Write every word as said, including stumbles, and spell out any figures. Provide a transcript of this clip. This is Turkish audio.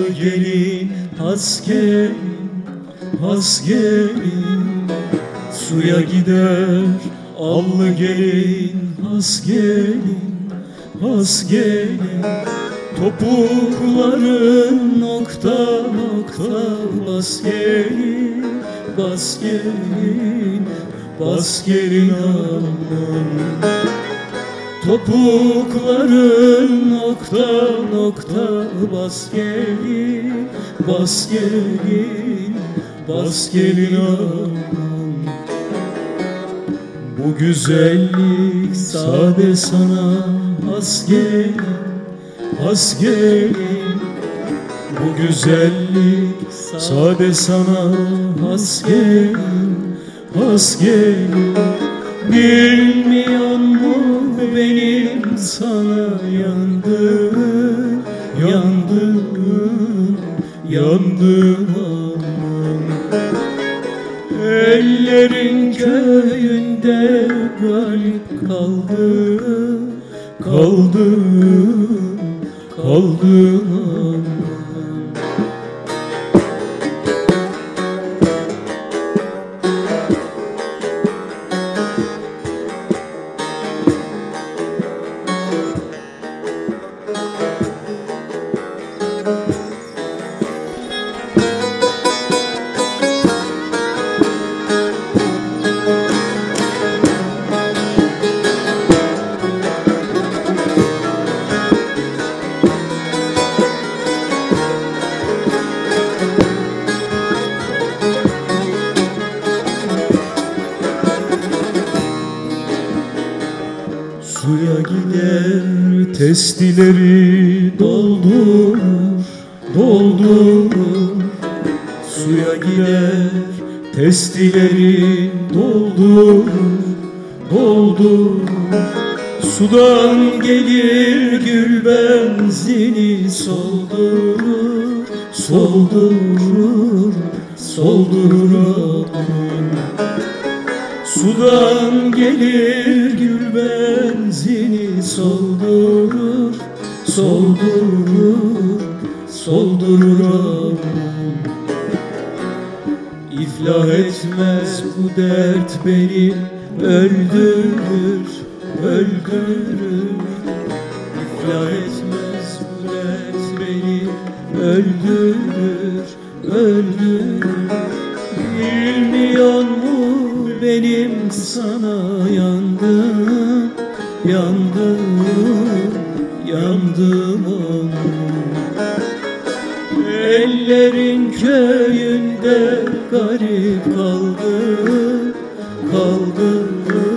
allı gelin, has gelin, has gelin. Suya gider allı gelin, has gelin, has gelin. Topukların nokta nokta, bas gelin, bas gelin, bas gelin aman. Topukların nokta nokta, bas gelin, bas gelin, bas gelin aman. Bu güzellik sade sana has gelin, has gelin. Bu güzellik sade sana has gelin, has gelin. Bilmiyor mu benim sana yandım, yandım, yandım aman. Ellerin köyünde galip kaldım, kaldım, kaldım aman. Suya gider testileri doldurur, doldurur. Suya gider testileri doldurur, doldurur. Sudan gelir gül benzini soldurur, soldurur, soldurur aman. Sudan gelir gül benzini soldurur, soldurur, soldurur aman. İflah etmez bu dert beni öldürür, öldürür. İflah etmez bu dert beni öldürür, öldürür. Bilmiyor mu benim sana yandım, yandım, yandım aman. Ellerin köyünde garip kaldım, kaldım.